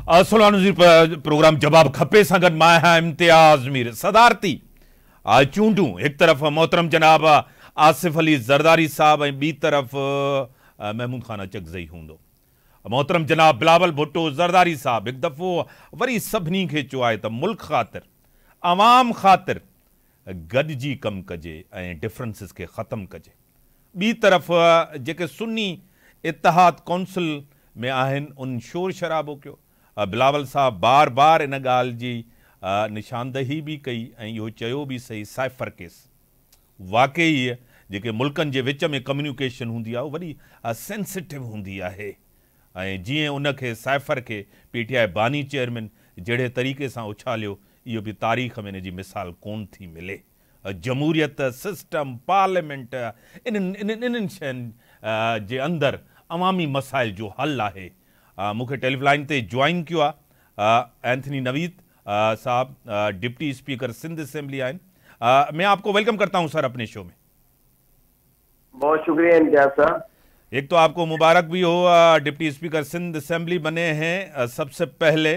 असलुल्लाह नज़ीर programme जवाब खपे संगत माया इम्तियाज मीर सदारती चूंडू एक तरफ मोहतरम जनाब आसिफ अली जरदारी साहब बी तरफ महमूद खान अचकज़ई हूंदो। मोहतरम जनाब बिलावल भुट्टो जरदारी साहब एक दफ़ो वरी सभिनी खे चयो आहे त मुल्क ख़ातिर अवाम ख़ातिर गॾिजी कमु कजे ऐं डिफरेंसिस खे ख़तमु कजे। ॿी तरफ़ जेके सुन्नी इतिहाद कौंसिल में आहिनि उन शोर शराबो कयो। बिलावल साहब बार बार इन ॻाल्हि जी निशानदही भी कई ऐं इहो चयो भी सही साइफर केस वाकई जेके मुल्कनि जे विच में कम्युनिकेशन हूंदी आहे वरी सेंसिटिव हूंदी आहे ऐं जीअं उनखे साइफर के पीटीआई बानी चेयरमैन जहिड़े तरीक़े सां उछालियो इहो भी तारीख़ में इन जी मिसाल कोन थी मिले। जमहूरियत सिस्टम पार्लियामेंट इन्हनि शयुनि जे अंदरि अवामी मसाइल जो हल आहे। मुझे टेलीफलाइन ते ज्वाइन किया एंथनी नवीद साहब डिप्टी स्पीकर सिंध असेंबली आए। मैं आपको वेलकम करता हूं सर अपने शो में। बहुत शुक्रिया इम्तियाज साहब। एक तो आपको मुबारक भी हो, डिप्टी स्पीकर सिंध असेंबली बने हैं सबसे पहले।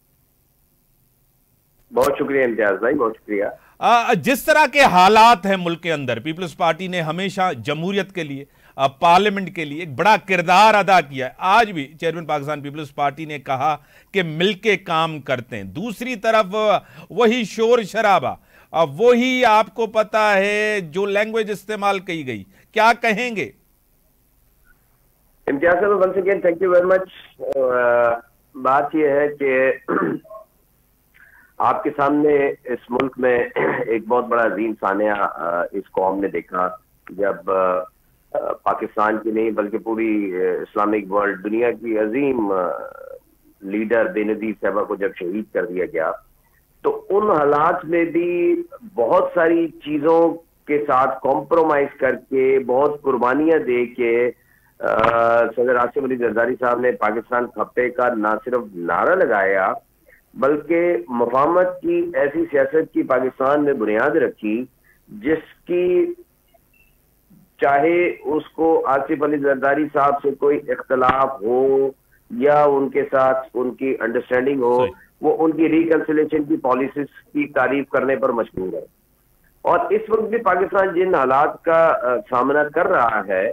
बहुत शुक्रिया इम्तियाज भाई, बहुत शुक्रिया। जिस तरह के हालात हैं मुल्क के अंदर, पीपल्स पार्टी ने हमेशा जमहूरियत के लिए पार्लियामेंट के लिए एक बड़ा किरदार अदा किया है। आज भी चेयरमैन पाकिस्तान पीपल्स पार्टी ने कहा कि मिलके काम करते हैं। दूसरी तरफ वही शोर शराबा, वही आपको पता है जो लैंग्वेज इस्तेमाल की गई, क्या कहेंगे? इम्तियाज साहब once again thank you very much. बात यह है कि आपके सामने इस मुल्क में एक बहुत बड़ा अजीम सानिया इस कौम ने देखा जब पाकिस्तान की नहीं बल्कि पूरी इस्लामिक वर्ल्ड दुनिया की अजीम लीडर बेनजीर साहबा को जब शहीद कर दिया गया, तो उन हालात में भी बहुत सारी चीज़ों के साथ कॉम्प्रोमाइज करके बहुत कुर्बानियां दे के सदर आसिफ अली जरदारी साहब ने पाकिस्तान खप्पे का ना सिर्फ नारा लगाया बल्कि मुफाहमत की ऐसी सियासत की पाकिस्तान में बुनियाद रखी जिसकी चाहे उसको आसिफ अली जरदारी साहब से कोई इख्तलाफ हो या उनके साथ उनकी अंडरस्टैंडिंग हो, वो उनकी रिकंसिलेशन की पॉलिसीज की तारीफ करने पर मशहूर है। और इस वक्त भी पाकिस्तान जिन हालात का सामना कर रहा है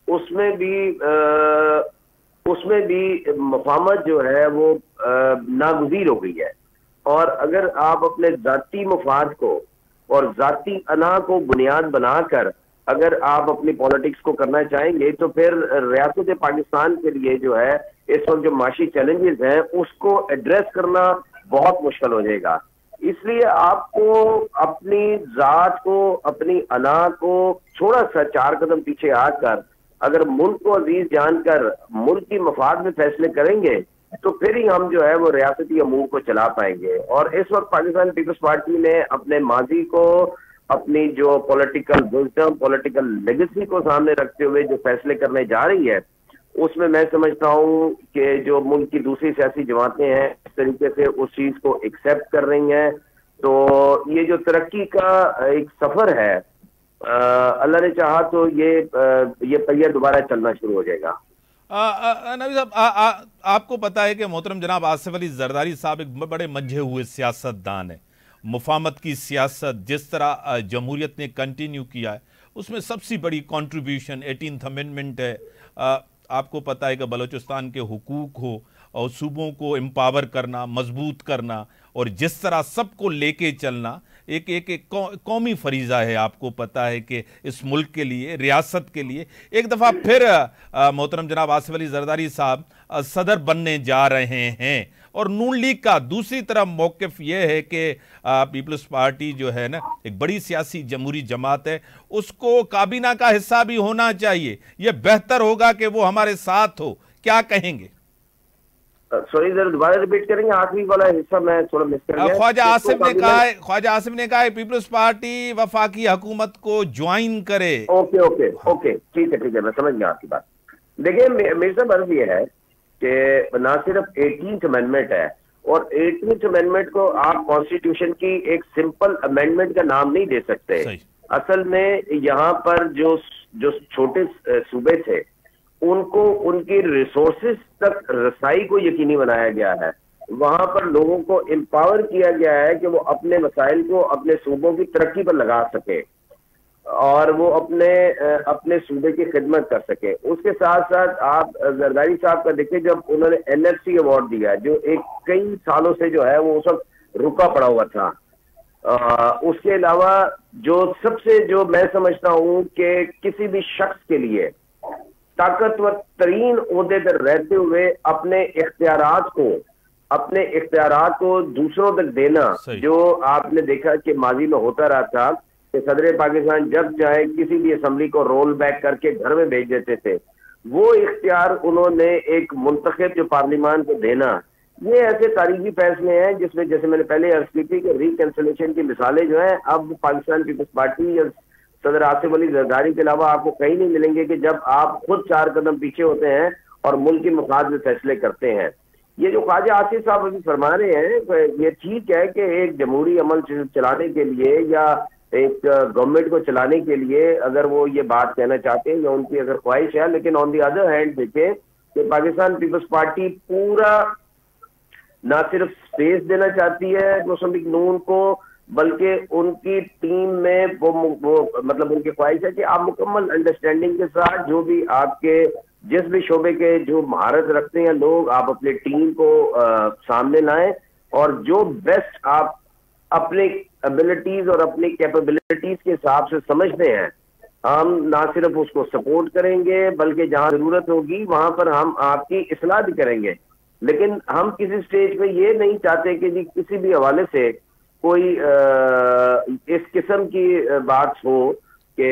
उसमें भी मुफाहमत जो है वो नागुज़ीर हो गई है। और अगर आप अपने जाती मुफाद को और जाती अना को बुनियाद बनाकर अगर आप अपनी पॉलिटिक्स को करना चाहेंगे तो फिर रियासत पाकिस्तान के लिए जो है इस वक्त जो माशी चैलेंजेस हैं उसको एड्रेस करना बहुत मुश्किल हो जाएगा। इसलिए आपको अपनी जात को, अपनी अना को थोड़ा सा 4 कदम पीछे आकर अगर मुल्क को अजीज जानकर मुल्क की मफाद में फैसले करेंगे तो फिर ही हम जो है वो रियासती अमूर को चला पाएंगे। और इस वक्त पाकिस्तान पीपल्स पार्टी ने अपने माजी को, अपनी जो पॉलिटिकल विजडम, पॉलिटिकल लेगेसी को सामने रखते हुए जो फैसले करने जा रही है उसमें मैं समझता हूं कि जो मुल्क की दूसरी सियासी जमातें हैं इस तरीके से उस चीज को एक्सेप्ट कर रही हैं। तो ये जो तरक्की का एक सफर है, अल्लाह ने चाहा तो ये पहिया दोबारा चलना शुरू हो जाएगा। नबी साहब, आपको पता है कि मोहतरम जनाब आसिफ अली जरदारी साहब एक बड़े मंझे हुए सियासतदान है। मुफाहमत की सियासत जिस तरह जमहूरियत ने कंटिन्यू किया है उसमें सबसे बड़ी कंट्रीब्यूशन 18th अमेंडमेंट है। आपको पता है कि बलूचिस्तान के हुकूक हो और सूबों को एम्पावर करना, मजबूत करना और जिस तरह सबको लेके चलना एक कौमी फरीज़ा है। आपको पता है कि इस मुल्क के लिए, रियासत के लिए एक दफ़ा फिर मोहतरम जनाब आसिफ अली जरदारी साहब सदर बनने जा रहे हैं। और नून लीग का दूसरी तरफ मौक़िफ़ ये है कि पीपल्स पार्टी जो है ना एक बड़ी सियासी जमहूरी जमात है, उसको काबीना का हिस्सा भी होना चाहिए। ये बेहतर होगा कि वो हमारे साथ हो, क्या कहेंगे? सॉरी जरा दोबारा रिपीट करेंगे, आखिरी वाला हिस्सा मैं थोड़ा मिस कर गया। ख्वाजा आसिफ ने कहा है पीपल्स पार्टी वफाकी हुकूमत को ज्वाइन करे। ओके ठीक है मैं समझ गया आपकी बात। देखिए मेरे साथ अर्ज ये है कि ना सिर्फ 18th अमेंडमेंट है और 18th अमेंडमेंट को आप कॉन्स्टिट्यूशन की एक सिंपल अमेंडमेंट का नाम नहीं दे सकते। असल में यहाँ पर जो छोटे सूबे थे उनको उनकी रिसोर्सेज तक रसाई को यकीनी बनाया गया है। वहां पर लोगों को एम्पावर किया गया है कि वो अपने मसाइल को अपने सूबों की तरक्की पर लगा सके और वो अपने सूबे की खिदमत कर सके। उसके साथ साथ आप जरदारी साहब का देखिए, जब उन्होंने NFC अवार्ड दिया, जो एक कई सालों से जो है वो उस वक्त रुका पड़ा हुआ था। उसके अलावा जो सबसे जो मैं समझता हूं कि किसी भी शख्स के लिए ताकतवर तरीन ओहदे पर रहते हुए अपने इख्तियारात को दूसरों तक देना, जो आपने देखा कि माजी में होता रहा था कि सदर पाकिस्तान जब चाहे किसी भी असम्बली को रोल बैक करके घर में भेज देते थे, वो इख्तियार उन्होंने एक मुंतखब जो पार्लिमान को देना, ये ऐसे तारीखी फैसले हैं जिसमें जैसे मैंने पहले अर्ज की थी कि रिकंसिलेशन की मिसालें जो हैं अब पाकिस्तान पीपल्स पार्टी या सदर आसिफ अली जरदारी के अलावा आपको कहीं नहीं मिलेंगे कि जब आप खुद 4 कदम पीछे होते हैं और मुल्क के मफाद में फैसले करते हैं। ये जो ख्वाजा आसिफ साहब अभी फरमा रहे हैं, ये ठीक है कि एक जमहूरी अमल चलाने के लिए या एक गवर्नमेंट को चलाने के लिए अगर वो ये बात कहना चाहते हैं या उनकी अगर ख्वाहिश है, लेकिन ऑन दी अदर हैंड देखें कि पाकिस्तान पीपल्स पार्टी पूरा ना सिर्फ स्पेस देना चाहती है मुस्लिम लीग नून को, बल्कि उनकी टीम में वो मतलब उनकी ख्वाहिश है कि आप मुकम्मल अंडरस्टैंडिंग के साथ जो भी आपके जिस भी शोबे के जो महारत रखते हैं लोग, आप अपने टीम को सामने लाएं और जो बेस्ट आप अपने एबिलिटीज और अपनी कैपेबिलिटीज के हिसाब से समझते हैं, हम ना सिर्फ उसको सपोर्ट करेंगे बल्कि जहां जरूरत होगी वहां पर हम आपकी इस्लाह भी करेंगे। लेकिन हम किसी स्टेज पे ये नहीं चाहते कि जी किसी भी हवाले से कोई इस किस्म की बात हो कि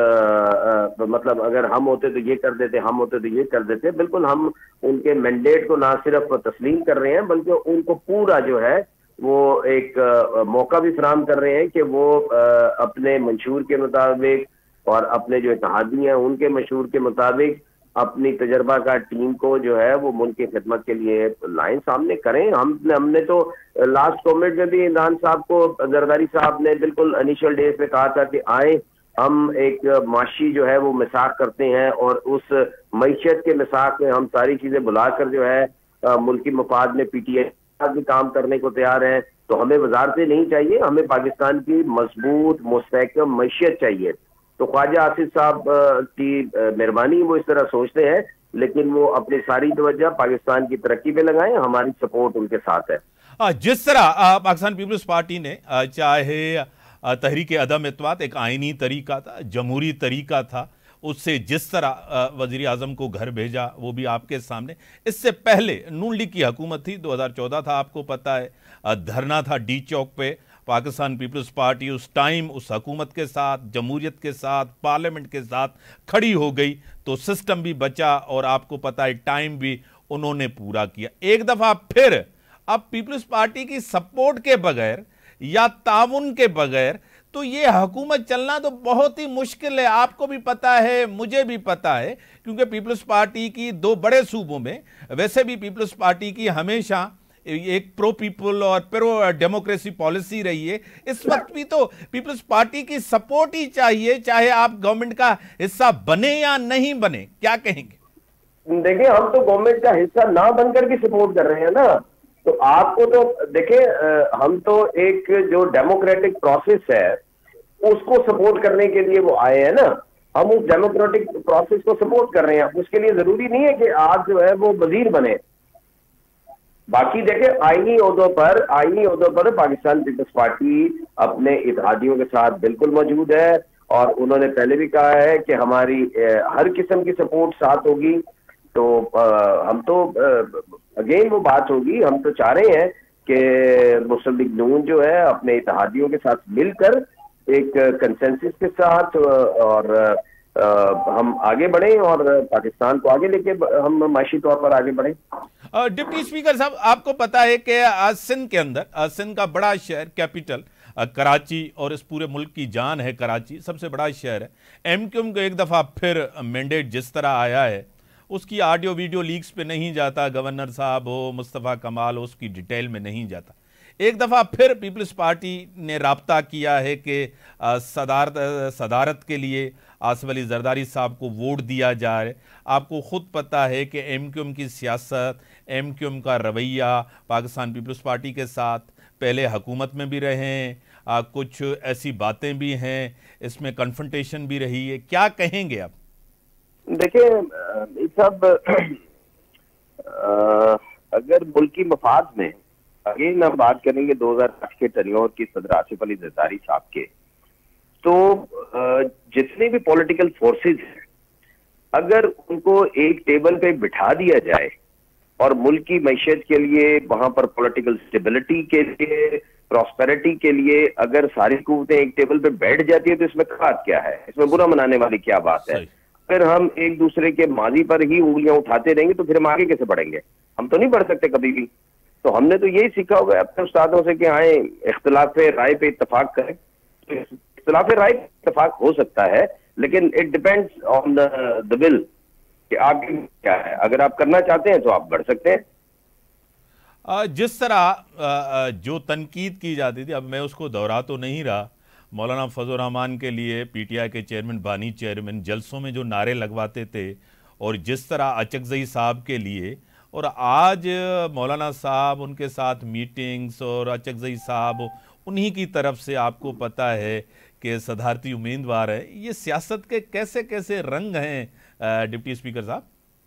मतलब अगर हम होते तो ये कर देते, हम होते तो ये कर देते। बिल्कुल हम उनके मैंडेट को ना सिर्फ तस्लीम कर रहे हैं बल्कि उनको पूरा जो है वो एक मौका भी फराहम कर रहे हैं कि वो अपने मंशूर के मुताबिक और अपने जो इत्तेहादी हैं उनके मंशूर के मुताबिक अपनी तजर्बा का टीम को जो है वो मुल्क की खिदमत के लिए लाइन सामने करें। हमने तो लास्ट कमेंट में भी इमरान साहब को जरदारी साहब ने बिल्कुल इनिशियल डेज में कहा था कि आए हम एक माशी जो है वो मिसाक करते हैं और उस मईशत के मिसाक में हम सारी चीजें बुलाकर जो है मुल्की मफाद में PTI भी काम करने को तैयार है। तो हमें वजारतें नहीं चाहिए, हमें पाकिस्तान की मजबूत मुस्तहकम मईशत चाहिए। तो ख्वाजा आसिफ साहब की मेहरबानी, वो इस तरह सोचते हैं, लेकिन वो अपनी सारी तवज्जो पाकिस्तान की तरक्की पे लगाएं, हमारी सपोर्ट उनके साथ है। जिस तरह पाकिस्तान पीपल्स पार्टी ने चाहे तहरीक अदम इत्तेमाद एक आइनी तरीका था, जमहूरी तरीका था, उससे जिस तरह वजीर आजम को घर भेजा वो भी आपके सामने। इससे पहले नून लीग की हुकूमत थी, 2014 था, आपको पता है, धरना था डी चौक पे। पाकिस्तान पीपल्स पार्टी उस टाइम उस हुकूमत के साथ, जमहूरियत के साथ, पार्लियामेंट के साथ खड़ी हो गई तो सिस्टम भी बचा और आपको पता है टाइम भी उन्होंने पूरा किया। एक दफ़ा फिर अब पीपल्स पार्टी की सपोर्ट के बगैर या ताउन के बगैर तो ये हुकूमत चलना तो बहुत ही मुश्किल है। आपको भी पता है, मुझे भी पता है, क्योंकि पीपल्स पार्टी की 2 बड़े सूबों में वैसे भी पीपल्स पार्टी की हमेशा एक प्रो पीपल और प्रो डेमोक्रेसी पॉलिसी रही है। इस वक्त भी तो पीपल्स पार्टी की सपोर्ट ही चाहिए, चाहे आप गवर्नमेंट का हिस्सा बने या नहीं बने। क्या कहेंगे? देखिए, हम तो गवर्नमेंट का हिस्सा ना बनकर भी सपोर्ट कर रहे हैं ना। तो आपको तो देखिए, हम तो एक जो डेमोक्रेटिक प्रोसेस है उसको सपोर्ट करने के लिए वो आए हैं ना। हम उस डेमोक्रेटिक प्रोसेस को सपोर्ट कर रहे हैं। उसके लिए जरूरी नहीं है कि आप जो है वो वजीर बने। बाकी देखिए, आईनी ओहदों पर पाकिस्तान पीपल्स पार्टी अपने इत्तेहादियों के साथ बिल्कुल मौजूद है और उन्होंने पहले भी कहा है कि हमारी हर किस्म की सपोर्ट साथ होगी। तो हम तो अगेन वो बात होगी, हम तो चाह रहे हैं कि मुस्लिम लीग नून जो है अपने इत्तेहादियों के साथ मिलकर एक कंसेंसस के साथ और हम आगे बढ़ें और पाकिस्तान को आगे लेके हम माशी तौर पर आगे बढ़ें। डिप्टी स्पीकर साहब, आपको पता है कि सिंध के अंदर, सिंध का बड़ा शहर कैपिटल कराची और इस पूरे मुल्क की जान है, कराची सबसे बड़ा शहर है। MQM को एक दफ़ा फिर मैंडेट जिस तरह आया है उसकी ऑडियो वीडियो लीक्स पे नहीं जाता, गवर्नर साहब हो, मुस्तफ़ा कमाल हो, उसकी डिटेल में नहीं जाता। एक दफ़ा फिर पीपल्स पार्टी ने राब्ता किया है कि सदारत के लिए आसिफ अली जरदारी साहब को वोट दिया जाए। आपको ख़ुद पता है कि MQM की सियासत, MQM का रवैया पाकिस्तान पीपल्स पार्टी के साथ पहले हुकूमत में भी रहे हैं, कुछ ऐसी बातें भी हैं, इसमें कन्फ्रंटेशन भी रही है। क्या कहेंगे आप? देखिए सब अगर मुल्की मफाद में अगेन हम बात करेंगे 2008 के टर्न्योवर की सदर आसिफ अली जरदारी साहब के, तो जितने भी पॉलिटिकल फोर्सेस हैं, अगर उनको एक टेबल पे बिठा दिया जाए और मुल्क की मैशत के लिए, वहां पर पॉलिटिकल स्टेबिलिटी के लिए, प्रॉस्पेरिटी के लिए अगर सारी कुव्वतें एक टेबल पे बैठ जाती है, तो इसमें खास क्या है, इसमें बुरा मनाने वाली क्या बात है? अगर हम एक दूसरे के माजी पर ही उंगलियां उठाते रहेंगे तो फिर हम आगे कैसे बढ़ेंगे? हम तो नहीं बढ़ सकते कभी भी। तो हमने तो यही सीखा होगा अपने उस्तादों से कि आए इख्तिलाफ राय पे इत्तफाक करें। तो इख्तिलाफ राय पे इत्तफाक हो सकता है, लेकिन it depends on the will कि आगे क्या है। अगर आप करना चाहते हैं तो आप बढ़ सकते हैं। जिस तरह जो तनकीद की जाती थी, अब मैं उसको दोहरा तो नहीं रहा, मौलाना फजल रहमान के लिए PTI के चेयरमैन, बानी चेयरमैन जलसों में जो नारे लगवाते थे, और जिस तरह अचकजई साहब के लिए, और आज मौलाना साहब उनके साथ मीटिंग्स, और अचकजई साहब उन्हीं की तरफ से आपको पता है कि सदारती उम्मीदवार है। ये सियासत के कैसे कैसे रंग हैं डिप्टी स्पीकर साहब?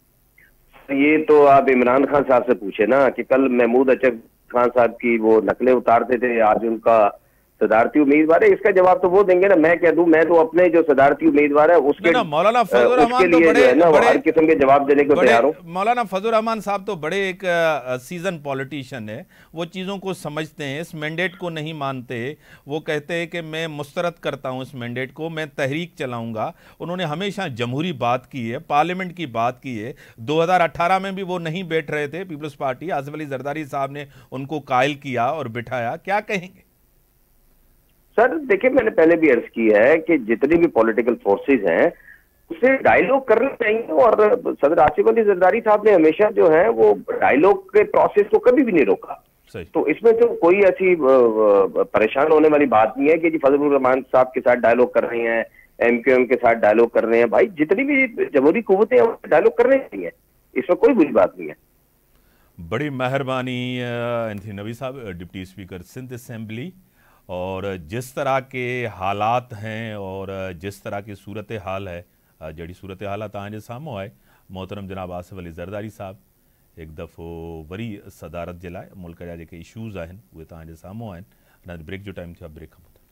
ये तो आप इमरान खान साहब से पूछे ना, कि कल महमूद अचक खान साहब की वो नकलें उतारते थे, आज उनका सदारती उम्मीदवार है। इसका जवाब तो वो देंगे ना, मैं क्या दूं? मैं तो अपने जो सदारती उम्मीदवार है उसके मौलाना फजल रहमान तो बड़े हर किस्म के जवाब देने को तैयार हूं। मौलाना फजल रहमान साहब तो बड़े एक सीजन पॉलिटिशियन है, वो चीज़ों को समझते हैं, इस मैंडेट को नहीं मानते। वो कहते हैं कि मैं मुस्तरद करता हूं इस मैंडेट को, मैं तहरीक चलाऊंगा। उन्होंने हमेशा जमहूरी बात की है, पार्लियामेंट की बात की है। 2018 में भी वो नहीं बैठ रहे थे पीपल्स पार्टी, आसिफ अली जरदारी साहब ने उनको कायल किया और बिठाया। क्या कहेंगे सर? देखिए, मैंने पहले भी अर्ज की है कि जितनी भी पॉलिटिकल फोर्सेस हैं उससे डायलॉग करना चाहिए, और सदर आसिफ अली जरदारी साहब ने हमेशा जो है वो डायलॉग के प्रोसेस को कभी भी नहीं रोका। तो इसमें तो कोई ऐसी परेशान होने वाली बात नहीं है कि जी फजल रहमान साहब के साथ डायलॉग कर रहे हैं, MQM के साथ डायलॉग कर रहे हैं। भाई, जितनी भी जमहूरी कुव्वतें हैं डायलॉग करने चाहिए, इसमें कोई बुरी बात नहीं है। बड़ी मेहरबानी एंथनी नवी साहब, डिप्टी स्पीकर सिंध असेंबली। और जिस तरह के हालात हैं और जिस तरह की सूरत हाल है, जड़ी सूरत हाल तव्हांजे साम्हूं आहे, मोहतरम जनाब आसिफ अली जरदारी साहब एक दफ़ो वरी सदारत जे लाइ मुल्क जा जेके इशूज़ आहिनि उहे तव्हांजे साम्हूं आहिनि। ब्रेक जो टाइम थियो आहे, ब्रेक खां पोइ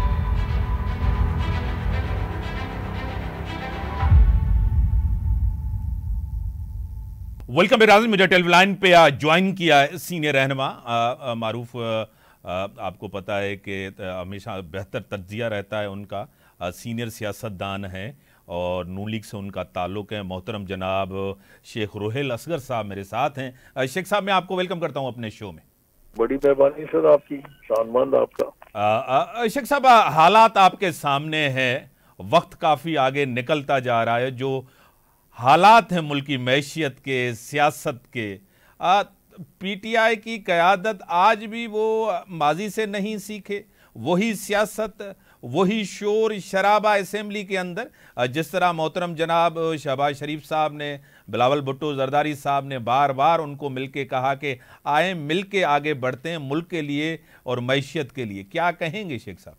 वेलकम बेराज़। मुझे टेलीलाइन पे ज्वाइन किया है सीनियर रहनुमा मारूफ, आपको पता है कि हमेशा बेहतर तज्जिया रहता है उनका, सीनियर सियासतदान हैं और नून लीग से उनका ताल्लुक़ है। मोहतरम जनाब शेख रोहेल असगर साहब मेरे साथ हैं। शेख साहब, मैं आपको वेलकम करता हूं अपने शो में। बड़ी मेहरबानी सर आपकी, शानमंद आपका। शेख साहब, हालात आपके सामने हैं, वक्त काफ़ी आगे निकलता जा रहा है। जो हालात हैं मुल्क की मैशियत के, सियासत के, PTI की क़यादत आज भी वो माजी से नहीं सीखे, वही सियासत, वही शोर शराबा असेंबली के अंदर। जिस तरह मोहतरम जनाब शहबाज शरीफ साहब ने, बिलावल भुट्टो जरदारी साहब ने बार बार उनको मिलके कहा कि आए मिलके आगे बढ़ते हैं मुल्क के लिए और मैशियत के लिए। क्या कहेंगे शेख साहब?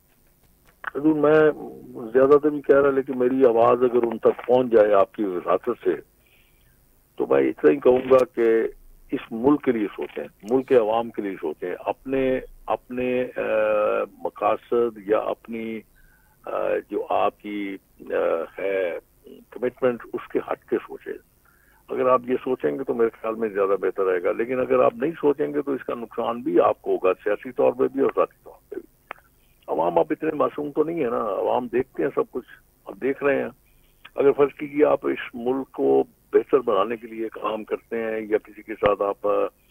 मैं ज्यादा तो नहीं कह रहा, लेकिन मेरी आवाज अगर उन तक पहुंच जाए आपकी विरासत से, तो मैं इतना ही कहूंगा कि इस मुल्क के लिए सोचें, मुल्क के अवाम के लिए सोचें, अपने मकासद या अपनी जो आपकी है कमिटमेंट, उसके हट के सोचें। अगर आप ये सोचेंगे तो मेरे ख्याल में ज्यादा बेहतर रहेगा, लेकिन अगर आप नहीं सोचेंगे तो इसका नुकसान भी आपको होगा, सियासी तौर पर भी और ज़ाती तौर पर भी। अवाम आप इतने मासूम तो नहीं है ना, अवाम देखते हैं सब कुछ, आप देख रहे हैं। अगर फर्ज कीजिए आप इस मुल्क को बेहतर बनाने के लिए काम करते हैं या किसी के साथ आप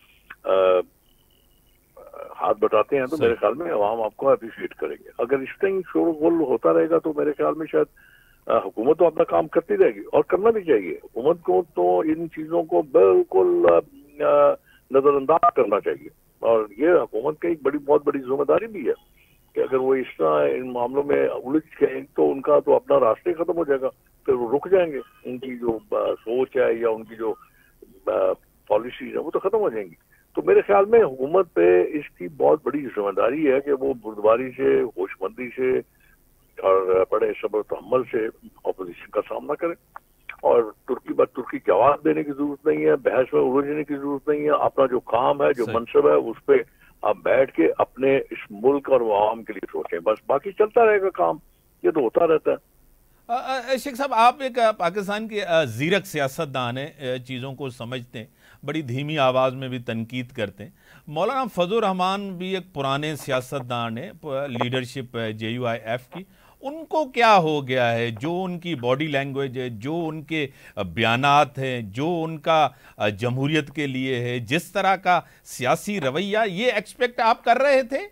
हाथ बटाते हैं, तो मेरे ख्याल में अवाम आपको अप्रिशिएट करेंगे। अगर इस तरह शोरगुल होता रहेगा तो मेरे ख्याल में शायद हुकूमत तो अपना काम करती रहेगी, और करना भी चाहिए। हुकूमत को तो इन चीजों को बिल्कुल नजरअंदाज करना चाहिए। और ये हुकूमत की एक बहुत बड़ी जिम्मेदारी भी है कि अगर वो इस तरह इन मामलों में उलझ गए तो उनका तो अपना रास्ते खत्म हो जाएगा, फिर वो रुक जाएंगे, उनकी जो सोच है या उनकी जो पॉलिसीज है वो तो खत्म हो जाएंगी। तो मेरे ख्याल में हुकूमत पे इसकी बहुत बड़ी जिम्मेदारी है कि वो बुर्दबारी से, होशमंदी से और बड़े सब्र तहम्मुल से अपोजिशन का सामना करें। और तुर्की जवाब देने की जरूरत नहीं है, बहस में उलझने की जरूरत नहीं है। अपना जो काम है, जो मनसब है, उस पर आप बैठ के अपने इस मुल्क और आवाम के लिए सोचें, बस बाकी चलता रहेगा काम, ये तो होता रहता है। शेख साहब, आप एक पाकिस्तान के जीरक सियासतदान हैं, चीज़ों को समझते हैं, बड़ी धीमी आवाज़ में भी तनकीद करते हैं। मौलाना फजल रहमान भी एक पुराने सियासतदान है, लीडरशिप है JUIF की। उनको क्या हो गया है, जो उनकी बॉडी लैंग्वेज है, जो उनके बयानात हैं, जो उनका जमहूरियत के लिए है, जिस तरह का सियासी रवैया, ये एक्सपेक्ट आप कर रहे थे?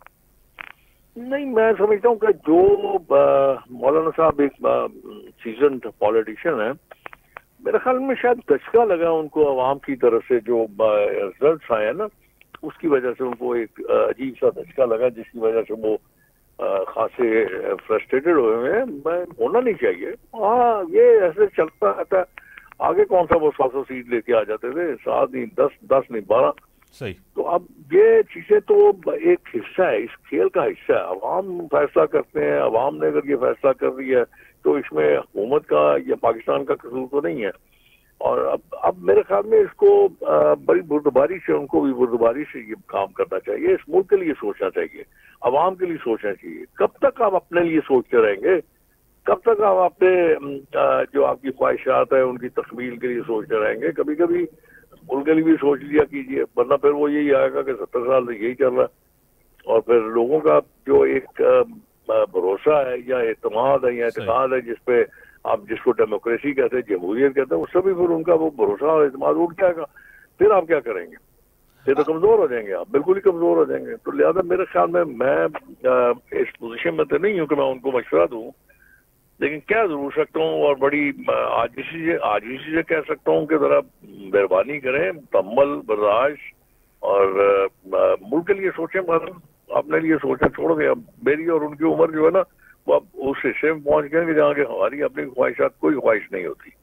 नहीं, मैं समझता हूँ कि जो मौलाना साहब एक सीजन्ड पॉलिटिशियन है, मेरे ख्याल में शायद दचका लगा उनको अवाम की तरफ से, जो रिजल्ट आए हैं ना, उसकी वजह से उनको एक अजीब सा दचका लगा, जिसकी वजह से वो खासे फ्रस्ट्रेटेड हुए हैं। मैं होना नहीं चाहिए। हाँ, ये ऐसे चलता रहता है। आगे कौन सा वो 100 सीट लेके आ जाते थे, 7 नहीं 10 नहीं 12। सही। तो अब ये चीजें तो एक हिस्सा है, इस खेल का हिस्सा है। अवाम फैसला करते हैं, अवाम ने अगर ये फैसला कर रही है तो इसमें हुकूमत का या पाकिस्तान का कसूर तो नहीं है। और अब मेरे ख्याल में इसको बड़ी बुर्दबारी से, उनको भी बुर्दबारी से ये काम करना चाहिए। इस मुल्क के लिए सोचना चाहिए, अवाम के लिए सोचना चाहिए। कब तक आप अपने लिए सोचते रहेंगे? कब तक आप अपने जो आपकी ख्वाहिशात है उनकी तकमील के लिए सोचते रहेंगे? कभी कभी मुल्क के लिए भी सोच लिया कीजिए, वरना फिर वो यही आएगा कि 70 साल से यही चल रहा है। और फिर लोगों का जो एक भरोसा है या एतमाद है या एतकाद है, जिसपे आप, जिसको डेमोक्रेसी कहते हैं, जमहूरियत कहते हैं, उससे भी फिर उनका वो भरोसा और एतमाद उठ जाएगा। फिर आप क्या करेंगे? फिर तो कमजोर हो जाएंगे, आप बिल्कुल ही कमजोर हो जाएंगे। तो लिहाजा मेरे ख्याल में मैं इस पोजीशन में तो नहीं हूँ कि मैं उनको मशवरा दूँ, लेकिन क्या जरूर सकता हूँ और बड़ी आजिज़ी से कह सकता हूँ कि जरा मेहरबानी करें, तम्मल बर्दाश्त और मुल्क के लिए सोचें, मतलब अपने लिए सोचें छोड़ दें। अब मेरी और उनकी उम्र जो है ना, वो अब उस हिस्से में पहुंच गए कि जहाँ के हमारी अपनी ख्वाहिशात कोई ख्वाहिश नहीं होती।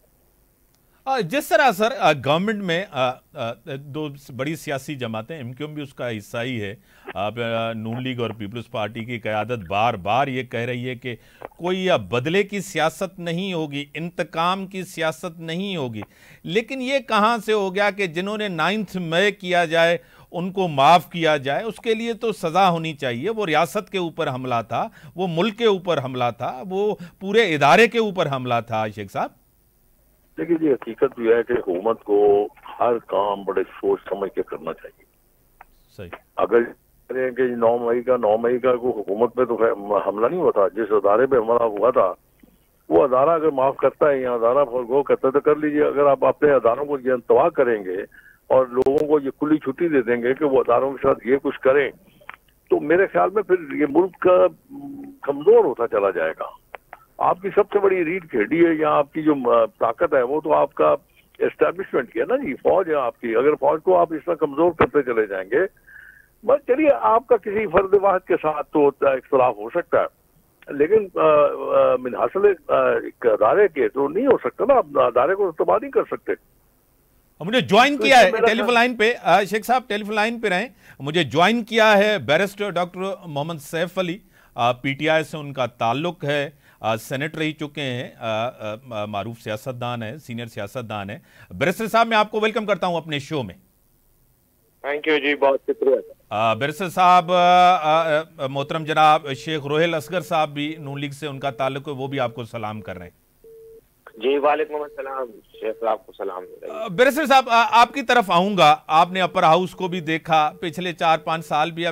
जिस तरह सर गवर्नमेंट में दो बड़ी सियासी जमातें, MQM भी उसका हिस्सा ही है, नून लीग और पीपल्स पार्टी की क़यादत बार बार ये कह रही है कि कोई बदले की सियासत नहीं होगी, इंतकाम की सियासत नहीं होगी। लेकिन ये कहाँ से हो गया कि जिन्होंने 9 मई किया जाए उनको माफ़ किया जाए? उसके लिए तो सज़ा होनी चाहिए। वो रियासत के ऊपर हमला था, वो मुल्क के ऊपर हमला था, वो पूरे इदारे के ऊपर हमला था। शेख साहब देखिए, ये हकीकत भी है कि हुकूमत को हर काम बड़े सोच समझ के करना चाहिए। सही। अगर करें कि 9 मई का को हुकूमत पे तो हमला नहीं हुआ था, जिस अदारे पे हमला हुआ था वो अदारा अगर माफ करता है या अदारा फॉरगो करता है तो कर लीजिए। अगर आप अपने अदारों को ये तबाह करेंगे और लोगों को ये खुली छुट्टी दे देंगे कि वो अदारों के साथ ये कुछ करें, तो मेरे ख्याल में फिर ये मुल्क का कमजोर होता चला जाएगा। आपकी सबसे बड़ी रीढ़ खेड़ी है या आपकी जो ताकत है वो तो आपका एस्टेब्लिशमेंट की है ना जी, फौज है आपकी। अगर फौज को आप इस तरह कमजोर करते चले जाएंगे, बस चलिए आपका किसी फर्द वाहिद के साथ तो इख्तलाफ हो सकता है, लेकिन मिनहासल एक अदारे के तो नहीं हो सकता ना। आप अदारे को तबाह नहीं कर सकते। मुझे ज्वाइन किया है टेलीफोन लाइन पे, शेख साहब टेलीफोन लाइन पे रहें, मुझे ज्वाइन किया है barrister doctor Mohammad Saif Ali, PTI से उनका ताल्लुक है, सेनेटर रह चुके हैं, मारूफ सियासतदान है, सीनियर सियासतदान है। बैरिस्टर साहब, मैं आपको वेलकम करता हूं अपने शो में। थैंक यू जी, बहुत शुक्रिया। बैरिस्टर साहब, मोहतरम जनाब शेख रोहेल असगर साहब भी नून लीग से उनका ताल्लुक है, वो भी आपको सलाम कर रहे हैं। जी वालेकुम अस्सलाम, शेख आपको सलाम। बैरिस्टर साहब, आपकी तरफ आऊंगा। आपने अपर हाउस को भी देखा, पिछले 4-5 साल भी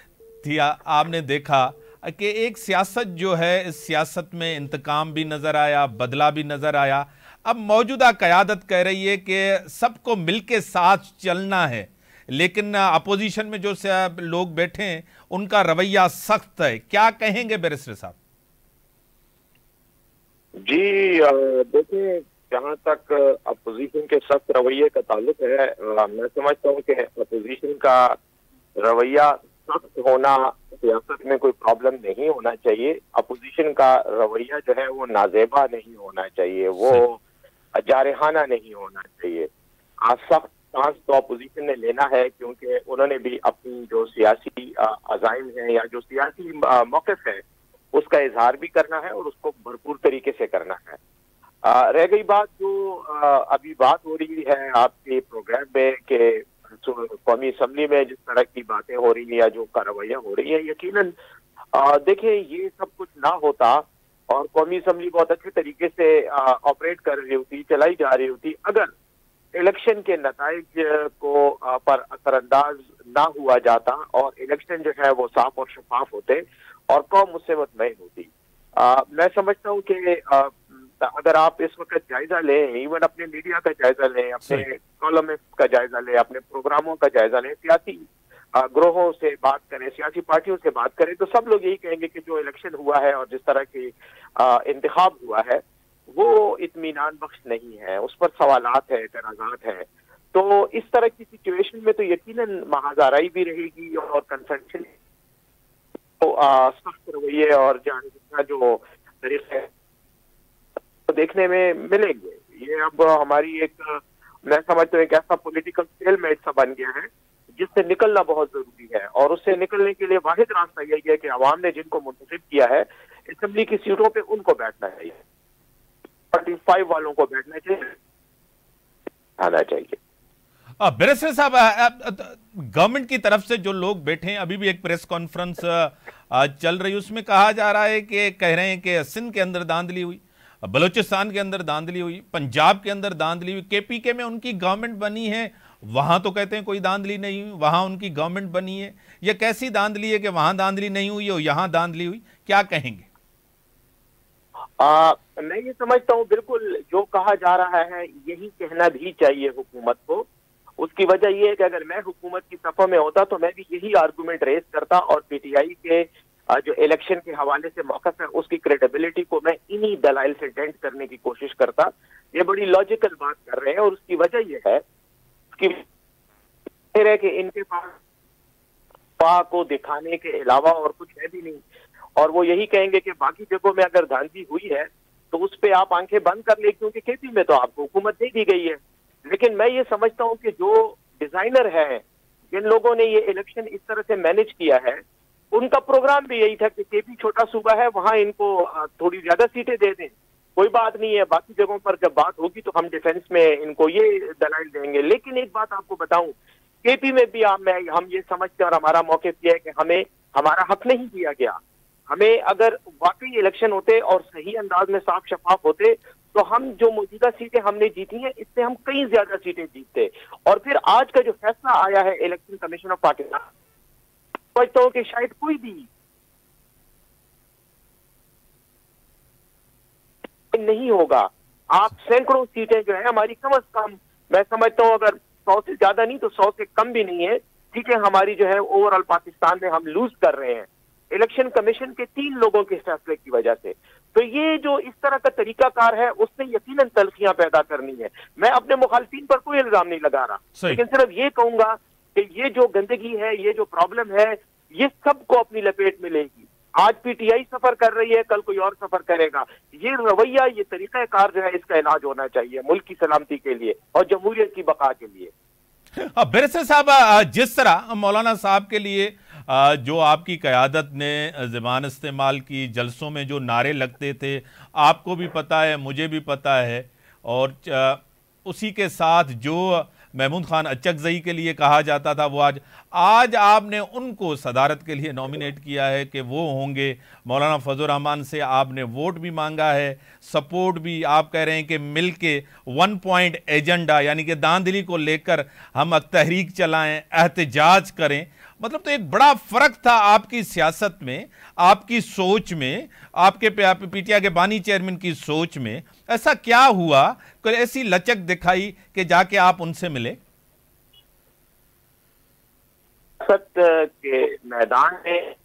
आपने देखा कि एक सियासत जो है, इस सियासत में इंतकाम भी नजर आया, बदला भी नजर आया। अब मौजूदा क़यादत कह रही है कि सबको मिलके साथ चलना है, लेकिन अपोजिशन में जो लोग बैठे हैं उनका रवैया सख्त है। क्या कहेंगे बैरिस्टर साहब? जी देखिए, जहाँ तक अपोजिशन के सख्त रवैये का ताल्लुक है, मैं समझता हूँ कि अपोजिशन का रवैया सख्त होना सियासत में कोई प्रॉब्लम नहीं होना चाहिए। अपोजिशन का रवैया जो है वो नाजेबा नहीं होना चाहिए, वो जारहाना नहीं होना चाहिए। सख्त सांस तो अपोजिशन ने लेना है, क्योंकि उन्होंने भी अपनी जो सियासी अज़ाइम है या जो सियासी मौक़िफ़ है उसका इजहार भी करना है और उसको भरपूर तरीके से करना है। रह गई बात जो अभी बात हो रही है आपके प्रोग्राम में कि कौमी असम्बली में जिस तरह की बातें हो रही हैं या जो कार्रवाइयाँ हो रही हैं, यकीनन देखिए ये सब कुछ ना होता और कौमी असम्बली बहुत अच्छे तरीके से ऑपरेट कर रही होती, चलाई जा रही होती, अगर इलेक्शन के नताइज को पर असरअंदाज ना हुआ जाता और इलेक्शन जो है वो साफ और शफाफ होते और कौम उससे मुतमईन होती। मैं समझता हूँ कि अगर आप इस वक्त जायजा लें, इवन अपने मीडिया का जायजा लें, अपने कॉलमिस्ट का जायजा लें, अपने प्रोग्रामों का जायजा लें, सियासी ग्रोहों से बात करें, सियासी पार्टियों से बात करें, तो सब लोग यही कहेंगे कि जो इलेक्शन हुआ है और जिस तरह की इंतखाब हुआ है वो इत्मीनान बख्श नहीं है, उस पर सवालात है, एतराज़ात है। तो इस तरह की सिचुएशन में तो यकीनन महाज़ाराई भी रहेगी और कंसंट्रेशन तो सख्त रवैये और जानने का जो तरीक़ा है तो देखने में मिलेंगे। ये अब हमारी एक, मैं समझता हूँ एक ऐसा पॉलिटिकल स्टेलमेट सा बन गया है जिससे निकलना बहुत जरूरी है और उससे निकलने के लिए वाहिद रास्ता यही है कि अवाम ने जिनको मुंतखब किया है असेंबली की सीटों पे उनको बैठना चाहिए, 45 वालों को बैठना चाहिए, आना चाहिए। बैरिस्टर साहब, गवर्नमेंट की तरफ से जो लोग बैठे हैं, अभी भी एक प्रेस कॉन्फ्रेंस चल रही है, उसमें कहा जा रहा है कि कह रहे हैं कि सिंध के अंदर धांधली हुई, बलूचिस्तान के अंदर धांधली हुई, पंजाब के अंदर धांधली हुई, केपीके में उनकी गवर्नमेंट बनी है, वहां तो कहते हैं कोई धांधली नहीं हुई, वहां उनकी गवर्नमेंट बनी है। यह कैसी धांधली है कि वहां धांधली नहीं हुई और यहां धांधली हुई? क्या कहेंगे? मैं ये समझता हूँ बिल्कुल जो कहा जा रहा है यही कहना भी चाहिए हुकूमत को। उसकी वजह यह है कि अगर मैं हुकूमत की सफ़ा में होता तो मैं भी यही आर्गूमेंट रेज करता और पीटीआई के जो इलेक्शन के हवाले से मौक़िफ़ है उसकी क्रेडिबिलिटी को मैं इन्हीं दलाइल से डेंट करने की कोशिश करता। ये बड़ी लॉजिकल बात कर रहे हैं और उसकी वजह यह है कि इनके पास को दिखाने के अलावा और कुछ है भी नहीं और वो यही कहेंगे कि बाकी जगहों में अगर धांधली हुई है तो उस पर आप आंखें बंद कर ले, क्योंकि केपी में तो आपको हुकूमत दे दी गई है। लेकिन मैं ये समझता हूँ कि जो डिजाइनर है, जिन लोगों ने ये इलेक्शन इस तरह से मैनेज किया है, उनका प्रोग्राम भी यही था कि केपी छोटा सूबा है, वहां इनको थोड़ी ज्यादा सीटें दे दें, कोई बात नहीं है, बाकी जगहों पर जब बात होगी तो हम डिफेंस में इनको ये दलाइल देंगे। लेकिन एक बात आपको बताऊं, केपी में भी हम ये समझते हैं और हमारा मौक़िफ़ ये है कि हमें हमारा हक नहीं दिया गया। हमें अगर वाकई इलेक्शन होते और सही अंदाज में साफ शफाफ होते तो हम जो मौजूदा सीटें हमने जीती हैं इससे हम कई ज्यादा सीटें जीतते। और फिर आज का जो फैसला आया है इलेक्शन कमीशन ऑफ पाकिस्तान, समझता हूं कि शायद कोई भी नहीं होगा। आप सैकड़ों सीटें जो है हमारी कम अज कम, मैं समझता हूं अगर 100 से ज्यादा नहीं तो 100 से कम भी नहीं है, ठीक है, हमारी जो है ओवरऑल पाकिस्तान में हम लूज कर रहे हैं इलेक्शन कमीशन के 3 लोगों के फैसले की वजह से। तो ये जो इस तरह का तरीकाकार है उसने यकीनन तलखियां पैदा करनी है। मैं अपने मुखालफिन पर कोई इल्जाम नहीं लगा रहा, लेकिन सिर्फ ये कहूंगा कि ये जो गंदगी है, ये जो प्रॉब्लम है, ये सबको अपनी लपेट में लेगी। आज पीटीआई सफर कर रही है, कल कोई और सफर करेगा। ये रवैया, ये तरीकाकार जो है इसका इलाज होना चाहिए मुल्क की सलामती के लिए और जमहूरियत की बका के लिए। बैरिस्टर साहब, जिस तरह मौलाना साहब के लिए जो आपकी क़यादत ने ज़बान इस्तेमाल की, जलसों में जो नारे लगते थे, आपको भी पता है, मुझे भी पता है, और उसी के साथ जो महमूद खान अचकज़ई के लिए कहा जाता था, वो आज आपने उनको सदारत के लिए नॉमिनेट किया है कि वो होंगे। मौलाना फजल रहमान से आपने वोट भी मांगा है, सपोर्ट भी। आप कह रहे हैं कि मिल के 1 पॉइंट एजेंडा, यानी कि धांधली को लेकर हम तहरीक चलाएं, एहतजाज करें। मतलब तो एक बड़ा फ़र्क था आपकी सियासत में, आपकी सोच में, आपके पीटीआई के बानी चेयरमैन की सोच में। ऐसा क्या हुआ, कोई ऐसी लचक दिखाई कि जाके आप उनसे मिले? सत्य के मैदान में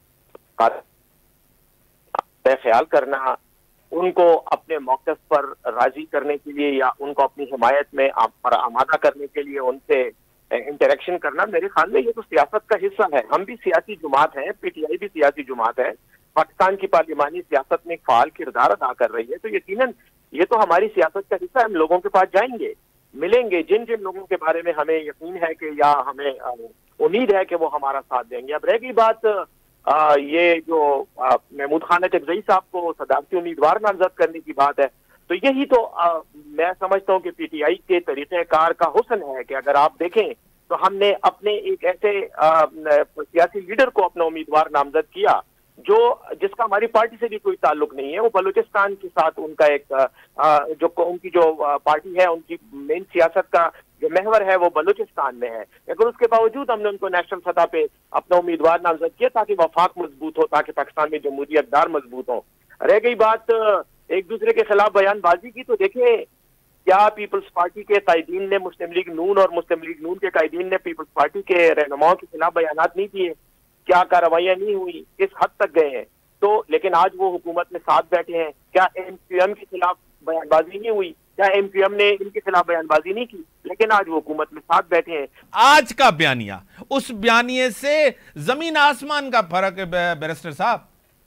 ख्याल करना, उनको अपने मौक़िफ़ पर राजी करने के लिए या उनको अपनी हिमायत में पर आमादा करने के लिए उनसे इंटरेक्शन करना, मेरे ख्याल में ये तो सियासत का हिस्सा है। हम भी सियासी जुमात हैं, पीटीआई भी सियासी जुमात है, पाकिस्तान की पार्लिमानी सियासत में एक फाल किरदार अदा कर रही है, तो यकीनन ये तो हमारी सियासत का हिस्सा है। हम लोगों के पास जाएंगे, मिलेंगे, जिन जिन लोगों के बारे में हमें यकीन है कि या हमें उम्मीद है कि वो हमारा साथ देंगे। अब रह गई बात ये जो महमूद खान अटकजई साहब को सदारती उम्मीदवार नामजद करने की बात है, तो यही तो मैं समझता हूँ कि पीटीआई के तरीक़ेकार का हुस्न है कि अगर आप देखें तो हमने अपने एक ऐसे सियासी लीडर को अपना उम्मीदवार नामजद किया जो जिसका हमारी पार्टी से भी कोई ताल्लुक नहीं है। वो बलूचिस्तान के साथ उनका एक जो उनकी जो पार्टी है, उनकी मेन सियासत का जो महवर है वो बलूचिस्तान में है, लेकिन उसके बावजूद हमने उनको नेशनल सतह पे अपना उम्मीदवार नामजद किया ताकि वफाक मजबूत हो, ताकि पाकिस्तान में जमहूरी अक़दार मजबूत हो। रह गई बात एक दूसरे के खिलाफ बयानबाजी की, तो देखें क्या पीपल्स पार्टी के कायदीन ने मुस्लिम लीग नून और मुस्लिम लीग नून के कायदीन ने पीपल्स पार्टी के रहनुमाओं के खिलाफ बयानात नहीं दिए? क्या कार्रवाइयां नहीं हुई? किस हद तक गए हैं? तो लेकिन आज वो हुकूमत में साथ बैठे हैं। क्या एमक्यूएम के खिलाफ बयानबाजी नहीं हुई? क्या एमक्यूएम ने इनके खिलाफ बयानबाजी नहीं की? लेकिन आज वो हुकूमत में साथ बैठे हैं। आज का बयानिया उस बयानिए से जमीन आसमान का फर्क है बैरिस्टर साहब।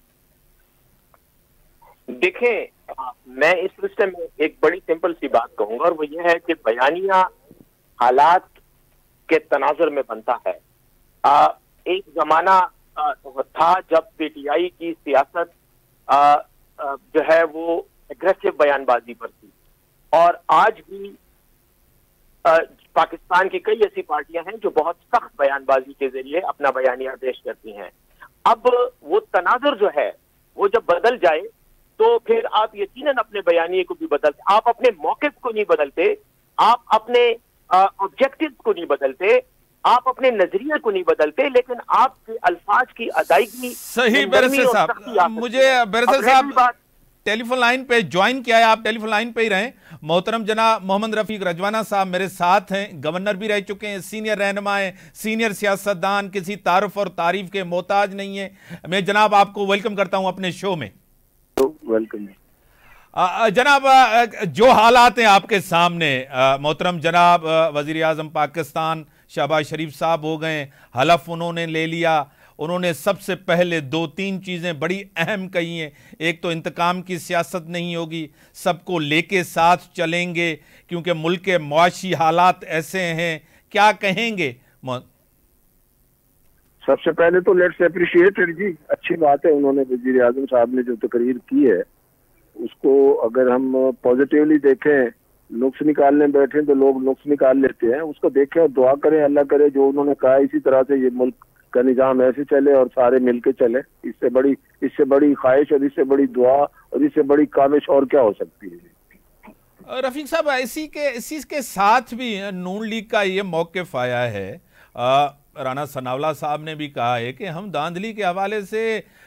देखें, मैं इस सिस्टम में एक बड़ी सिंपल सी बात कहूंगा, और वो ये है कि बयानिया हालात के तनाजुर में बनता है। एक जमाना था जब पीटीआई की सियासत जो है वो एग्रेसिव बयानबाजी पर थी, और आज भी पाकिस्तान की कई ऐसी पार्टियां हैं जो बहुत सख्त बयानबाजी के जरिए अपना बयानिया पेश करती हैं। अब वो तनाजुर जो है वो जब बदल जाए तो फिर आप यकीनन अपने बयानिए को भी बदलते, आप अपने मौक़िफ़ को नहीं बदलते, आप अपने ऑब्जेक्टिव को नहीं बदलते, आप अपने नजरिए को नहीं बदलते, लेकिन आपके अल्फाज की अदायगी। सही बैरिस्टर साहब, मुझे बैरिस्टर साहब टेलीफोन लाइन पे ज्वाइन किया है, आप टेलीफोन लाइन पे ही रहें। मोहतरम जनाब मोहम्मद रफीक रजवाना साहब मेरे साथ हैं, गवर्नर भी रह चुके हैं, सीनियर रहनुमा हैं, सीनियर सियासतदान, किसी तारुफ और तारीफ के मोहताज नहीं है। मैं जनाब आपको वेलकम करता हूं अपने शो में। वेलकम जनाब, जो हालात हैं आपके सामने, मोहतरम जनाब वजीर आज़म पाकिस्तान शहबाज शरीफ साहब हो गए, हलफ उन्होंने ले लिया। उन्होंने सबसे पहले 2-3 चीज़ें बड़ी अहम कही हैं। एक तो इंतकाम की सियासत नहीं होगी, सबको लेके साथ चलेंगे क्योंकि मुल्क के मुआशी हालात ऐसे हैं। क्या कहेंगे? सबसे पहले तो लेट्स अप्रिशिएट जी, अच्छी बात है उन्होंने वजीर आजम साहब ने जो तकरीर की है उसको अगर हम पॉजिटिवली देखें, नुक्स निकालने बैठे तो लोग नुक्स निकाल लेते हैं, उसको देखें और दुआ करें, अल्लाह करे जो उन्होंने कहा इसी तरह से ये मुल्क का निजाम ऐसे चले और सारे मिलके चले। इससे बड़ी ख्वाहिश और इससे बड़ी दुआ और इससे बड़ी काविश और क्या हो सकती है? रफीक साहब, इसी के साथ भी नून लीग का ये मौक़िफ़ आया है। राना सनावला साहब ने भी कहा है कि हम धांधली के हवाले से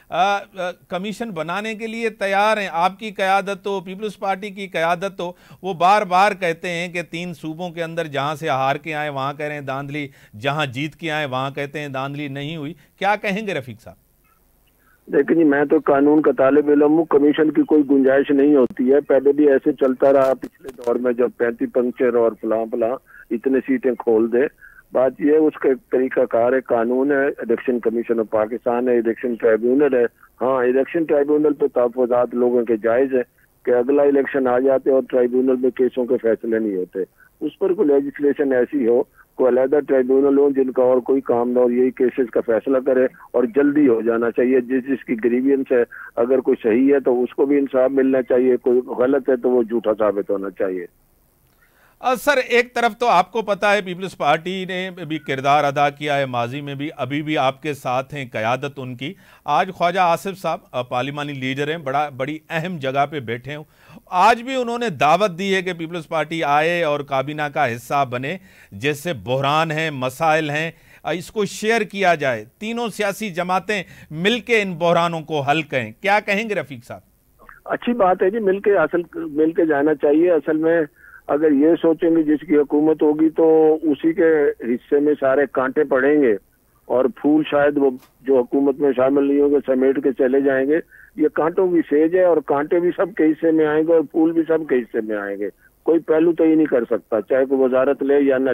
कमीशन बनाने के लिए तैयार हैं। आपकी क़यादत हो, पीपल्स पार्टी की क़यादत हो, वो बार बार कहते हैं कि 3 सूबों के अंदर जहां से हार के आए वहां कह रहे हैं धांधली, जहां जीत के आए वहां कहते हैं धांधली नहीं हुई। क्या कहेंगे रफीक साहब? देखिए जी, मैं तो कानून का तालिब इल्म हूँ, कमीशन की कोई गुंजाइश नहीं होती है। पहले भी ऐसे चलता रहा पिछले दौर में, जब 35 पंक्चर और फलां इतने सीटें खोल दे। बात यह उसका तरीकाकार है, कानून है, इलेक्शन कमीशन ऑफ पाकिस्तान है, इलेक्शन ट्राइब्यूनल है। हाँ, इलेक्शन ट्राइब्यूनल पे तहफ़्फ़ुज़ात लोगों के जायज़ है कि अगला इलेक्शन आ जाते और ट्राइब्यूनल में केसों के फैसले नहीं होते। उस पर कोई लेजिस्लेशन ऐसी हो, कोई अलहदा ट्राइब्यूनल हो जिनका और कोई काम ना हो, यही केसेस का फैसला करे और जल्दी हो जाना चाहिए। जिसकी ग्रीवियंस है, अगर कोई सही है तो उसको भी इंसाफ मिलना चाहिए, कोई गलत है तो वो झूठा साबित होना चाहिए। सर, एक तरफ तो आपको पता है पीपल्स पार्टी ने भी किरदार अदा किया है माजी में भी, अभी भी आपके साथ हैं, क़यादत उनकी। आज ख्वाजा आसिफ साहब पार्लिमानी लीडर हैं, बड़ी अहम जगह पे बैठे हैं। आज भी उन्होंने दावत दी है कि पीपल्स पार्टी आए और काबीना का हिस्सा बने। जैसे बहरान हैं, मसाइल हैं, इसको शेयर किया जाए, तीनों सियासी जमातें मिलके इन बहरानों को हल करें। क्या कहेंगे रफीक साहब? अच्छी बात है जी, मिलके जाना चाहिए। असल में अगर ये सोचेंगे जिसकी हुकूमत होगी तो उसी के हिस्से में सारे कांटे पड़ेंगे और फूल शायद वो जो हुकूमत में शामिल नहीं होंगे समेट के चले जाएंगे। ये कांटों की सेज है और कांटे भी सबके हिस्से में आएंगे और फूल भी सबके हिस्से में आएंगे। कोई पहलू तो ही नहीं कर सकता, चाहे कोई वजारत ले या न ले।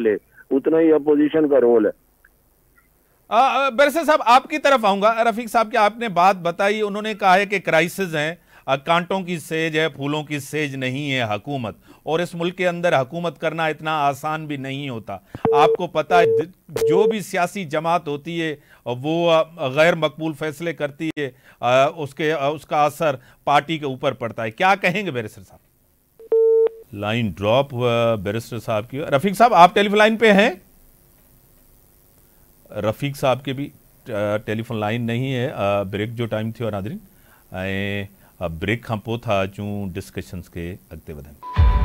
उतना ही अपोजिशन का रोल है। बैरिस्टर साहब आपकी तरफ आऊंगा। रफीक साहब की आपने बात बताई, उन्होंने कहा है कि क्राइसिस है, कांटों की सेज है, फूलों की सेज नहीं है हुकूमत, और इस मुल्क के अंदर हुकूमत करना इतना आसान भी नहीं होता। आपको पता है जो भी सियासी जमात होती है वो गैर मकबूल फैसले करती है, उसका असर पार्टी के ऊपर पड़ता है। क्या कहेंगे बैरिस्टर साहब? लाइन ड्रॉप हुआ बैरिस्टर साहब की। रफीक साहब आप टेलीफोन लाइन पे हैं? रफीक साहब के भी टेलीफोन लाइन नहीं है। ब्रेक जो टाइम थी और नादरीन ब्रेक खां पोइ था अचूं डिस्कशन्स के अॻिते वधनि।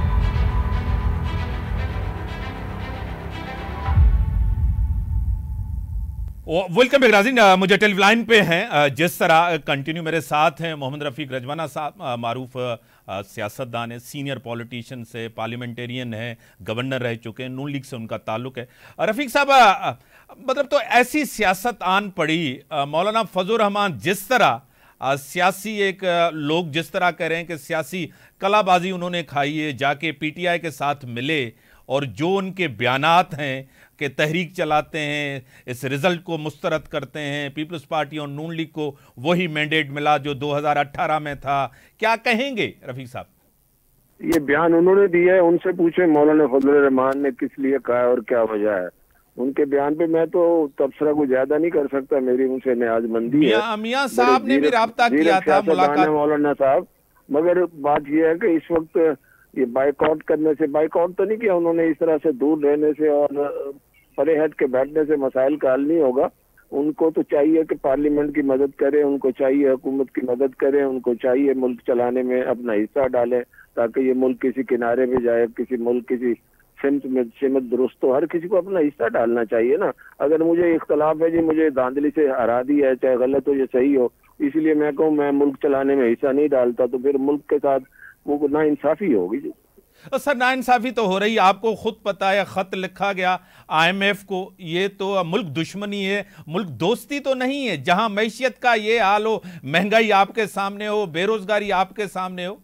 वेलकम बैक नाज़रीन, मुझे टेलीफोन लाइन पे हैं जिस तरह कंटिन्यू मेरे साथ हैं मोहम्मद रफ़ीक रजवाना साहब, मारूफ सियासतदान है, सीनियर पॉलिटिशियन से, पार्लियामेंटेरियन है, गवर्नर रह चुके हैं, नून लीग से उनका ताल्लुक है। रफ़ीक साहब मतलब तो ऐसी सियासत आन पड़ी, मौलाना फजल रहमान जिस तरह सियासी एक लोग जिस तरह कह रहे हैं कि सियासी कलाबाजी उन्होंने खाई है, जाके पीटीआई के साथ मिले और जो उनके बयानात हैं कि तहरीक चलाते हैं, इस रिजल्ट को मुस्तरद करते हैं, पीपल्स पार्टी और नून लीग को वही मैंडेट मिला जो 2018 में था। क्या कहेंगे रफीक साहब? ये बयान उन्होंने दिया है, उनसे पूछे मौलाना फजल रहमान ने किस लिए कहा और क्या वजह है। उनके बयान पे मैं तो तबसरा को ज्यादा नहीं कर सकता, मेरी उनसे न्याजमंदी है। मियां साहब ने भी राब्ता किया था, मुलाकात मौलाना साहब, मगर बात यह है कि इस वक्त ये बाइकआउट करने से, बाइकआउट तो नहीं किया उन्होंने, इस तरह से दूर रहने से और परे हट के बैठने से मसाइल का हल नहीं होगा। उनको तो चाहिए कि पार्लियामेंट की मदद करें, उनको चाहिए हुकूमत की मदद करें, उनको चाहिए मुल्क चलाने में अपना हिस्सा डालें ताकि ये मुल्क किसी किनारे पे जाए, किसी मुल्क किसी सिमत दुरुस्त हो। हर किसी को अपना हिस्सा डालना चाहिए ना। अगर मुझे इख्तलाफ है जी, मुझे धांधली से हरा दिया है, चाहे गलत हो या सही हो, इसलिए मैं कहूँ मैं मुल्क चलाने में हिस्सा नहीं डालता, तो फिर मुल्क के साथ वो नाइंसाफी होगी जी। सर नाइंसाफी तो हो रही, आपको खुद पता है, खत लिखा गया IMF को, ये तो मुल्क दुश्मनी है, मुल्क दोस्ती तो नहीं है। जहां मैशियत का ये हाल हो, महंगाई आपके सामने हो, बेरोजगारी आपके सामने हो।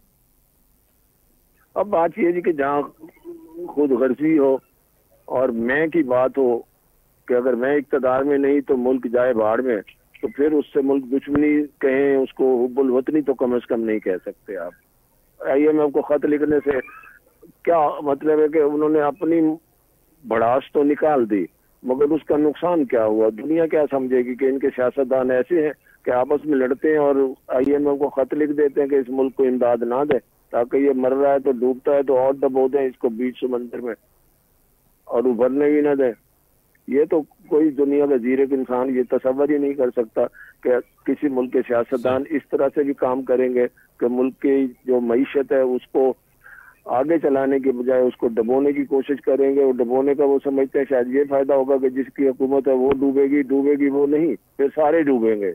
अब बात ये जी कि जहाँ खुद गर्जी हो और मैं की बात हो कि अगर मैं इक़्तिदार में नहीं तो मुल्क जाए बाढ़ में, तो फिर उससे मुल्क दुश्मनी कहें, उसको हुब्बुल वतनी तो कम से कम नहीं कह सकते आप। IMF को खत लिखने से क्या मतलब है कि उन्होंने अपनी भड़ास तो निकाल दी, मगर उसका नुकसान क्या हुआ? दुनिया क्या समझेगी कि इनके सियासतदान ऐसे हैं कि आपस में लड़ते हैं और IMF को खत लिख देते हैं कि इस मुल्क को इमदाद ना दे, ताकि ये मर रहा है तो डूबता है तो और दबो दें इसको बीच समंदर में और उभरने भी ना दें। ये तो कोई दुनिया का जीरक इंसान ये तसव्वुर ही नहीं कर सकता कि किसी मुल्क के सियासतदान इस तरह से भी काम करेंगे कि मुल्क की जो मईशत है उसको आगे चलाने के बजाय उसको डबोने की कोशिश करेंगे। और डबोने का वो समझते हैं शायद ये फायदा होगा कि जिसकी हुकूमत है वो डूबेगी वो नहीं, फिर सारे डूबेंगे।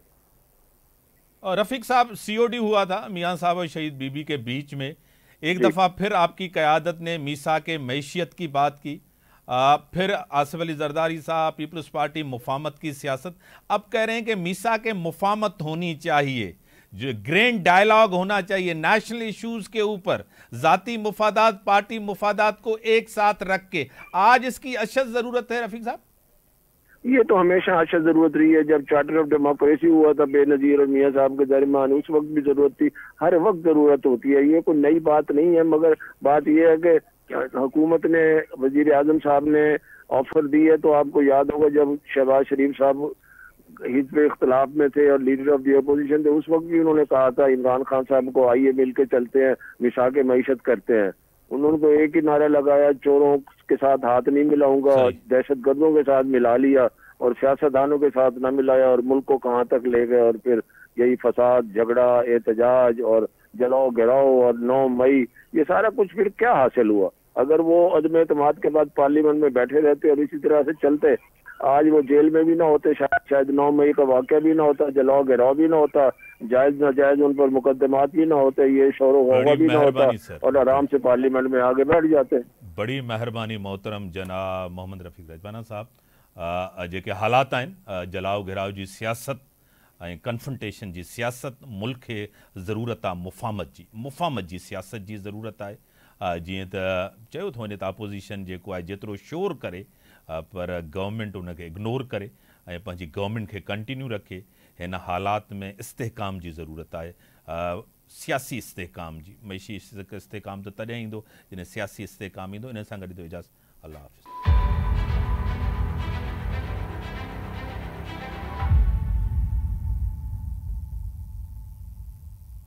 और रफीक साहब COD हुआ था मियां साहब और शहीद बीबी के बीच में, एक दफ़ा फिर आपकी क़यादत ने मीसा के मैशियत की बात की, फिर आसिफ अली जरदारी साहब, पीपल्स पार्टी मुफाहमत की सियासत। अब कह रहे हैं कि मीसा के मुफाहमत होनी चाहिए, जो ग्रैंड डायलॉग होना चाहिए नेशनल इश्यूज के ऊपर, जाती मुफादात पार्टी मुफादात को एक साथ रख के। आज इसकी अशद ज़रूरत है रफीक साहब? ये तो हमेशा अशद जरूरत रही है। जब चार्टर ऑफ डेमोक्रेसी हुआ था बेनजीर और मियां साहब के दरमियान, उस वक्त भी जरूरत थी, हर वक्त जरूरत होती है। ये कोई नई बात नहीं है, मगर बात यह है कि हुकूमत ने, वजीर आजम साहब ने ऑफर दी है, तो आपको याद होगा जब शहबाज शरीफ साहब हिज़्ब इख्तिलाफ में थे और लीडर ऑफ द अपोजिशन थे, उस वक्त भी उन्होंने कहा था इमरान खान साहब को आइए मिल के चलते हैं, मिसाक मईशत करते हैं। उन्होंने तो एक ही नारा लगाया, चोरों के साथ हाथ नहीं मिलाऊंगा, दहशतगर्दों के साथ मिला लिया और सियासतदानों के साथ ना मिलाया और मुल्क को कहाँ तक ले गए। और फिर यही फसाद, झगड़ा, एहतजाज और जलाओ गिराओ और 9 मई, ये सारा कुछ फिर क्या हासिल हुआ? अगर वो अदम एतमाद के बाद पार्लियामेंट में बैठे रहते और इसी तरह से चलते, आज वो जेल में भी ना होते, शायद 9 मई का वाक़या भी ना होता, जलाओ गिराओ भी ना होता, जायज नाजायज उन पर मुकदमात भी ना होते, ये शोर गौवा भी ना होता और आराम से पार्लियामेंट में आगे बैठ जाते। बड़ी मेहरबानी मोहतरम जनाब मोहम्मद रफ़ीक रजवाना साहब। जेके हालात आहिनि, जलाओ घिराओ जी सियासत ऐं कन्फ्रंटेशन जी सियासत, मुल्क खे ज़रूरत आहे मुफ़ाहमत जी सियासत जी ज़रूरत आहे। जीअं त चयो थो वञे त अपोज़िशन जेको आहे जेतिरो शोर करे पर गवर्नमेंट उनखे इग्नोर करे ऐं पंहिंजी गवर्नमेंट खे कंटिन्यू रखे। हिन हालात में इस्तेहकाम जी ज़रूरत आहे, सियासी इस्तेहकाम जी। मईशी इस्तेहकाम त तॾहिं ईंदो जॾहिं सियासी इस्तेहकाम ईंदो। इन सां गॾु इजाज़त, अल्लाह हाफ़िज़।